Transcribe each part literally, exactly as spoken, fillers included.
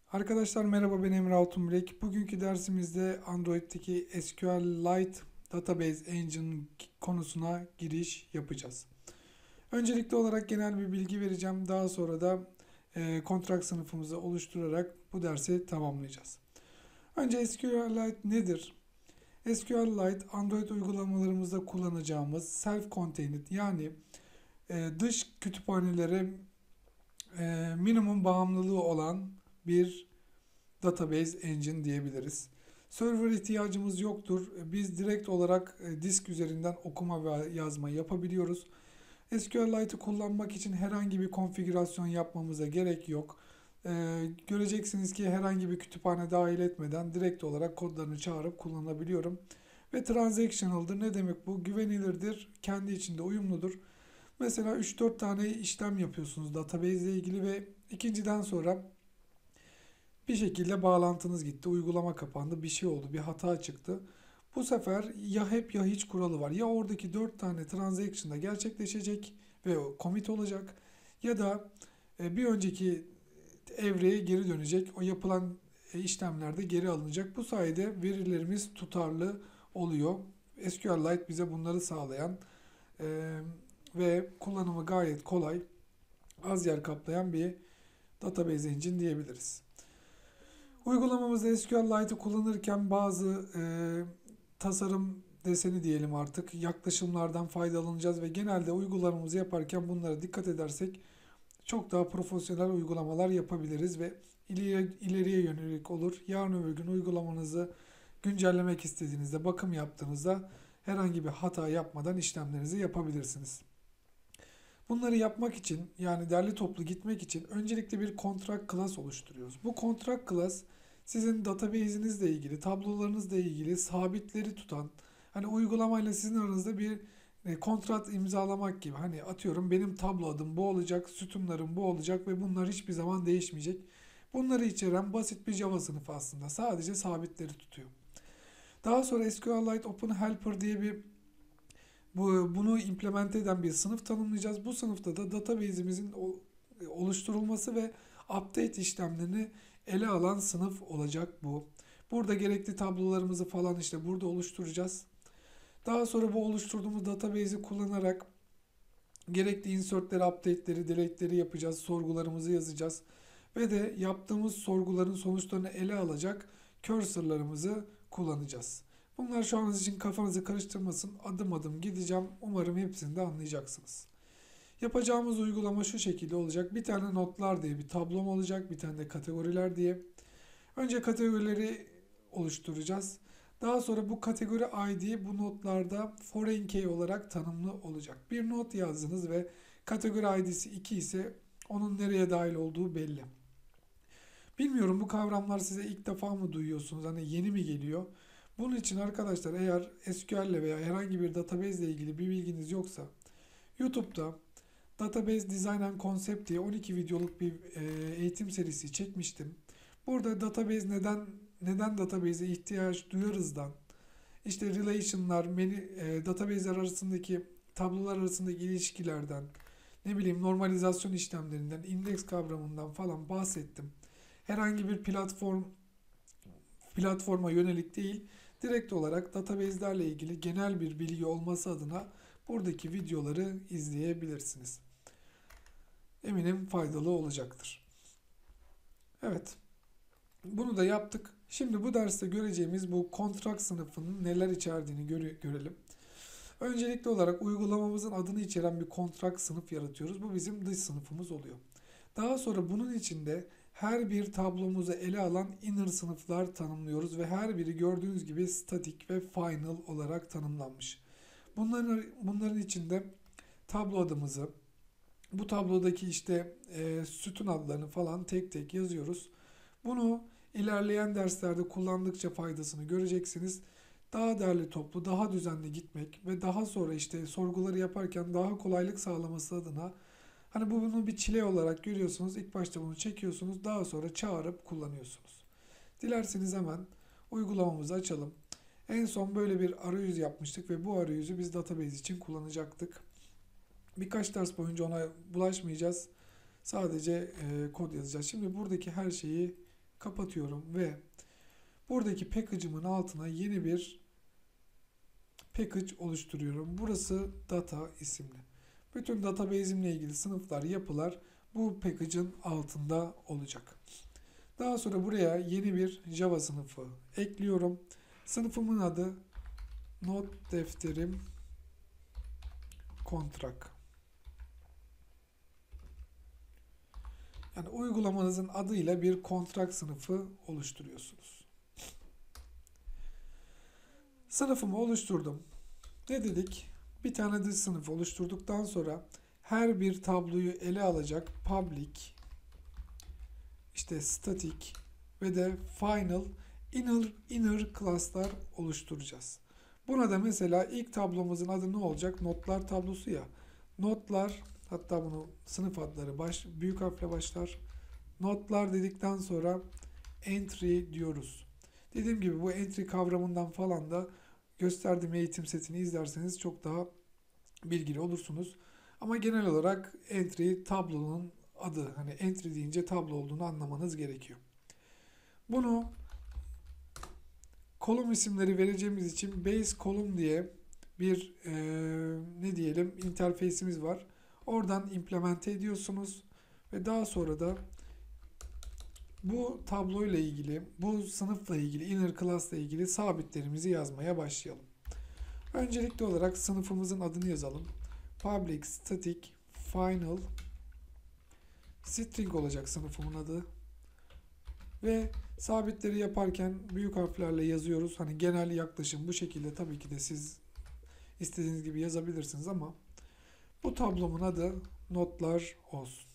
Arkadaşlar merhaba, ben Emre Altunbilek. Bugünkü dersimizde Android'teki S Q Lite Database Engine konusuna giriş yapacağız. Öncelikli olarak genel bir bilgi vereceğim. Daha sonra da e, kontrat sınıfımızı oluşturarak bu dersi tamamlayacağız. Önce S Q Lite nedir? S Q Lite Android uygulamalarımızda kullanacağımız self-contained, yani e, dış kütüphanelere e, minimum bağımlılığı olan bir database engine diyebiliriz. Server ihtiyacımız yoktur. Biz direkt olarak e, disk üzerinden okuma ve yazma yapabiliyoruz. SQLite'ı kullanmak için herhangi bir konfigürasyon yapmamıza gerek yok. Ee, göreceksiniz ki herhangi bir kütüphane dahil etmeden direkt olarak kodlarını çağırıp kullanabiliyorum. Ve transactional'dır. Ne demek bu? Güvenilirdir, kendi içinde uyumludur. Mesela üç dört tane işlem yapıyorsunuz database ile ilgili ve ikinciden sonra bir şekilde bağlantınız gitti, uygulama kapandı, bir şey oldu, bir hata çıktı. Bu sefer ya hep ya hiç kuralı var. Ya oradaki dört tane transaction'da gerçekleşecek ve commit olacak, ya da e, bir önceki evreye geri dönecek. O yapılan e, işlemlerde geri alınacak. Bu sayede verilerimiz tutarlı oluyor. SQLite bize bunları sağlayan e, ve kullanımı gayet kolay, az yer kaplayan bir database engine diyebiliriz. Uygulamamızda SQLite'ı kullanırken bazı e, tasarım deseni diyelim artık, yaklaşımlardan faydalanacağız ve genelde uygulamamızı yaparken bunlara dikkat edersek çok daha profesyonel uygulamalar yapabiliriz ve ileriye, ileriye yönelik olur. Yarın öbür gün uygulamanızı güncellemek istediğinizde, bakım yaptığınızda herhangi bir hata yapmadan işlemlerinizi yapabilirsiniz. Bunları yapmak için, yani derli toplu gitmek için öncelikle bir contract class oluşturuyoruz. Bu contract class sizin database'inizle ilgili, tablolarınızla ilgili sabitleri tutan, hani uygulamayla sizin aranızda bir e, kontrat imzalamak gibi. Hani atıyorum, benim tablo adım bu olacak, sütunlarım bu olacak ve bunlar hiçbir zaman değişmeyecek. Bunları içeren basit bir Java sınıfı aslında. Sadece sabitleri tutuyor. Daha sonra SQLite Open Helper diye bir bu, bunu implemente eden bir sınıf tanımlayacağız. Bu sınıfta da database'imizin oluşturulması ve update işlemlerini ele alan sınıf olacak bu. Burada gerekli tablolarımızı falan işte burada oluşturacağız. Daha sonra bu oluşturduğumuz database'i kullanarak gerekli insertleri, update'leri, delete'leri yapacağız. Sorgularımızı yazacağız. Ve de yaptığımız sorguların sonuçlarını ele alacak cursor'larımızı kullanacağız. Bunlar şu an için kafanızı karıştırmasın. Adım adım gideceğim. Umarım hepsini de anlayacaksınız. Yapacağımız uygulama şu şekilde olacak. Bir tane notlar diye bir tablom olacak. Bir tane de kategoriler diye. Önce kategorileri oluşturacağız. Daha sonra bu kategori I D bu notlarda foreign key olarak tanımlı olacak. Bir not yazdınız ve kategori I D'si iki ise onun nereye dahil olduğu belli. Bilmiyorum, bu kavramlar size ilk defa mı duyuyorsunuz? Hani yeni mi geliyor? Bunun için arkadaşlar, eğer S Q L ile veya herhangi bir database ile ilgili bir bilginiz yoksa YouTube'da Database Design and Concept diye on iki videoluk bir e, eğitim serisi çekmiştim. Burada database neden neden database'e ihtiyaç duyarızdan, işte relation'lar, e, database'ler arasındaki tablolar arasındaki ilişkilerden, ne bileyim normalizasyon işlemlerinden, indeks kavramından falan bahsettim. Herhangi bir platform platforma yönelik değil, direkt olarak database'lerle ilgili genel bir bilgi olması adına buradaki videoları izleyebilirsiniz. Eminim faydalı olacaktır. Evet, bunu da yaptık. Şimdi bu derste göreceğimiz bu kontrat sınıfının neler içerdiğini göre- görelim. Öncelikli olarak uygulamamızın adını içeren bir kontrat sınıf yaratıyoruz. Bu bizim dış sınıfımız oluyor. Daha sonra bunun içinde her bir tablomuzu ele alan inner sınıflar tanımlıyoruz ve her biri gördüğünüz gibi static ve final olarak tanımlanmış. Bunların bunların içinde tablo adımızı, bu tablodaki işte e, sütun adlarını falan tek tek yazıyoruz. Bunu ilerleyen derslerde kullandıkça faydasını göreceksiniz. Daha derli toplu, daha düzenli gitmek ve daha sonra işte sorguları yaparken daha kolaylık sağlaması adına, hani bu bunu bir çile olarak görüyorsunuz. İlk başta bunu çekiyorsunuz, daha sonra çağırıp kullanıyorsunuz. Dilerseniz hemen uygulamamızı açalım. En son böyle bir arayüz yapmıştık ve bu arayüzü biz database için kullanacaktık. Birkaç ders boyunca ona bulaşmayacağız. Sadece e, kod yazacağız. Şimdi buradaki her şeyi Kapatıyorum ve buradaki package'ımın altına yeni bir package oluşturuyorum. Burası data isimli. Bütün database'imle ilgili sınıflar, yapılar bu package'ın altında olacak. Daha sonra buraya yeni bir Java sınıfı ekliyorum. Sınıfımın adı not defterim kontrak. Yani uygulamanızın adıyla bir kontrak sınıfı oluşturuyorsunuz. Sınıfımı oluşturdum. Ne dedik? Bir tane dış sınıf oluşturduktan sonra her bir tabloyu ele alacak public, işte static ve de final inner, inner class'lar oluşturacağız. Buna da mesela ilk tablomuzun adı ne olacak? Notlar tablosu ya. Notlar, hatta bunu sınıf adları baş, büyük harfle başlar. Notlar dedikten sonra entry diyoruz. Dediğim gibi bu entry kavramından falan da gösterdiğim eğitim setini izlerseniz çok daha bilgili olursunuz. Ama genel olarak entry tablonun adı. Hani entry deyince tablo olduğunu anlamanız gerekiyor. Bunu kolum isimleri vereceğimiz için base column diye bir e, ne diyelim interface'imiz var. Oradan implemente ediyorsunuz ve daha sonra da bu tabloyla ilgili, bu sınıfla ilgili, inner class ile ilgili sabitlerimizi yazmaya başlayalım. Öncelikli olarak sınıfımızın adını yazalım. Public static final string olacak sınıfımın adı. Ve sabitleri yaparken büyük harflerle yazıyoruz. Hani genel yaklaşım bu şekilde, tabii ki de siz istediğiniz gibi yazabilirsiniz ama bu tablomun adı notlar olsun.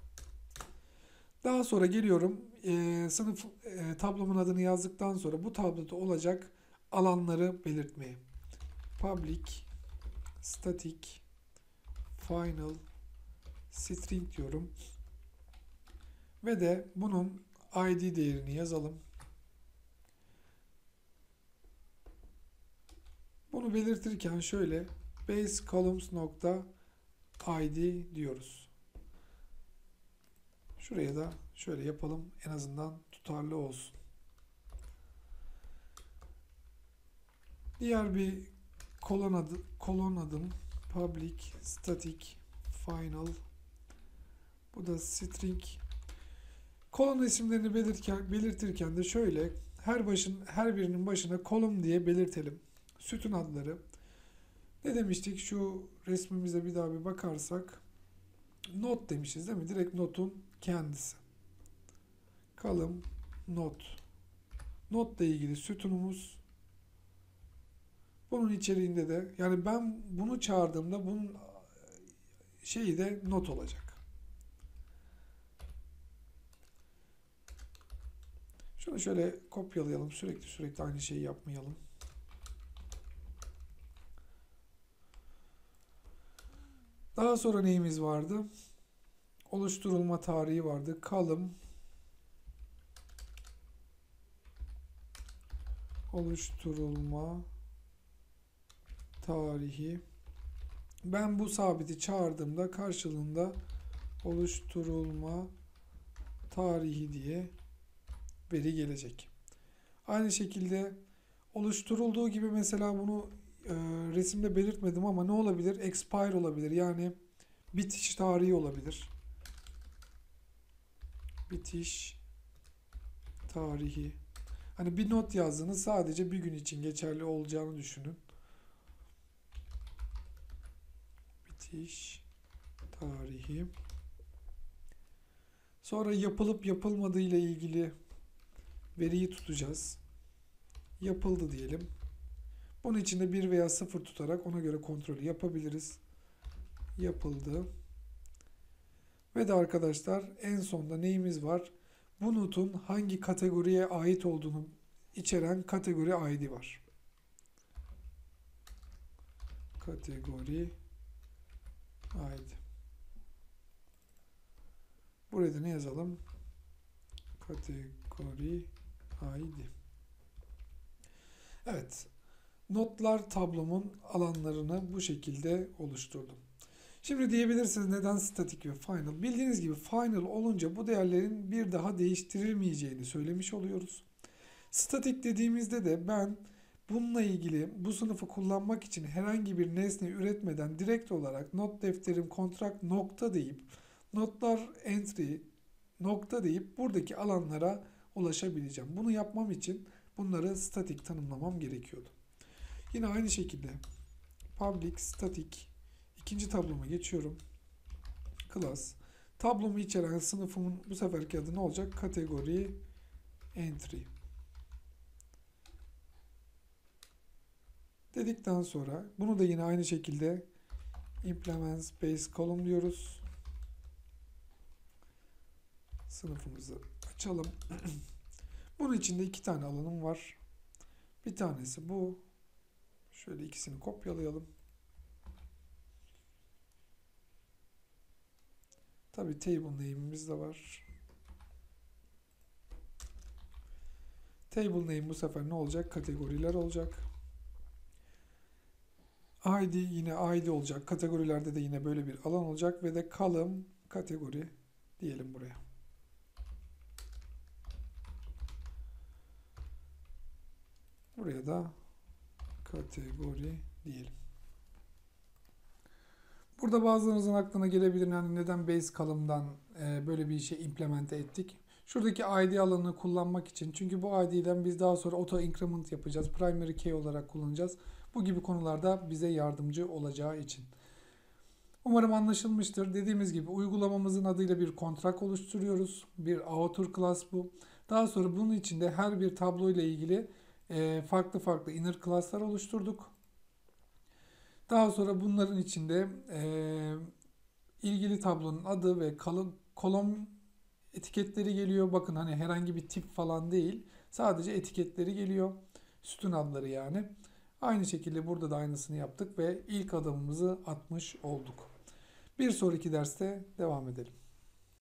Daha sonra geliyorum e, sınıf e, tablomun adını yazdıktan sonra bu tabloda olacak alanları belirtmeye. Public static final string diyorum. Ve de bunun I D değerini yazalım. Bunu belirtirken şöyle base columns nokta I D diyoruz. Şuraya da şöyle yapalım, en azından tutarlı olsun. Diğer bir kolon adı, kolon adım public static final. Bu da string. Kolon isimlerini belirtirken, belirtirken de şöyle her başın her birinin başına column diye belirtelim. Sütun adları. Ne demiştik? Şu resmimize bir daha bir bakarsak not demişiz değil mi? Direkt notun kendisi. Column not. Notla ilgili sütunumuz. Bunun içeriğinde de yani ben bunu çağırdığımda bunun şeyi de not olacak. Şunu şöyle kopyalayalım. Sürekli sürekli aynı şeyi yapmayalım. Daha sonra neyimiz vardı? Oluşturulma tarihi vardı. Column oluşturulma tarihi. Ben bu sabiti çağırdığımda karşılığında oluşturulma tarihi diye veri gelecek. Aynı şekilde oluşturulduğu gibi mesela bunu e, resimde belirtmedim ama ne olabilir? Expire olabilir. Yani bitiş tarihi olabilir. Bitiş tarihi. Hani bir not yazdığınız sadece bir gün için geçerli olacağını düşünün. Bitiş tarihi. Sonra yapılıp yapılmadığı ile ilgili veriyi tutacağız. Yapıldı diyelim. Bunun içinde bir veya sıfır tutarak ona göre kontrolü yapabiliriz. Yapıldı. Ve de arkadaşlar en sonda neyimiz var? Bu notun hangi kategoriye ait olduğunu içeren kategori I D var. Kategori I D. Buraya da ne yazalım? Kategori I D. Evet. Notlar tablomun alanlarını bu şekilde oluşturdum. Şimdi diyebilirsiniz neden statik ve final? Bildiğiniz gibi final olunca bu değerlerin bir daha değiştirilmeyeceğini söylemiş oluyoruz. Statik dediğimizde de ben bununla ilgili bu sınıfı kullanmak için herhangi bir nesne üretmeden direkt olarak not defterim contract nokta deyip notlar entry nokta deyip buradaki alanlara ulaşabileceğim. Bunu yapmam için bunları statik tanımlamam gerekiyordu. Yine aynı şekilde public static ikinci tabloma geçiyorum. Class. Tablomu içeren sınıfımın bu seferki adı ne olacak? Kategori entry. Dedikten sonra bunu da yine aynı şekilde implement base column diyoruz. Sınıfımızı açalım. Bunun içinde iki tane alanım var. Bir tanesi bu. Şöyle ikisini kopyalayalım. Tabi table name'imiz de var. Table name bu sefer ne olacak? Kategoriler olacak. I D yine I D olacak. Kategorilerde de yine böyle bir alan olacak ve de column kategori diyelim buraya. Buraya da kategori diyelim. Burada bazılarınızın aklına gelebilir yani neden base column'dan e, böyle bir şey implemente ettik. Şuradaki I D alanını kullanmak için. Çünkü bu I D'den biz daha sonra auto increment yapacağız. Primary key olarak kullanacağız. Bu gibi konularda bize yardımcı olacağı için. Umarım anlaşılmıştır. Dediğimiz gibi uygulamamızın adıyla bir kontrak oluşturuyoruz. Bir outer class bu. Daha sonra bunun içinde her bir tablo ile ilgili e, farklı farklı inner class'lar oluşturduk. Daha sonra bunların içinde e, ilgili tablonun adı ve kolon etiketleri geliyor. Bakın hani herhangi bir tip falan değil. Sadece etiketleri geliyor. Sütun adları yani. Aynı şekilde burada da aynısını yaptık ve ilk adımımızı atmış olduk. Bir sonraki derste devam edelim.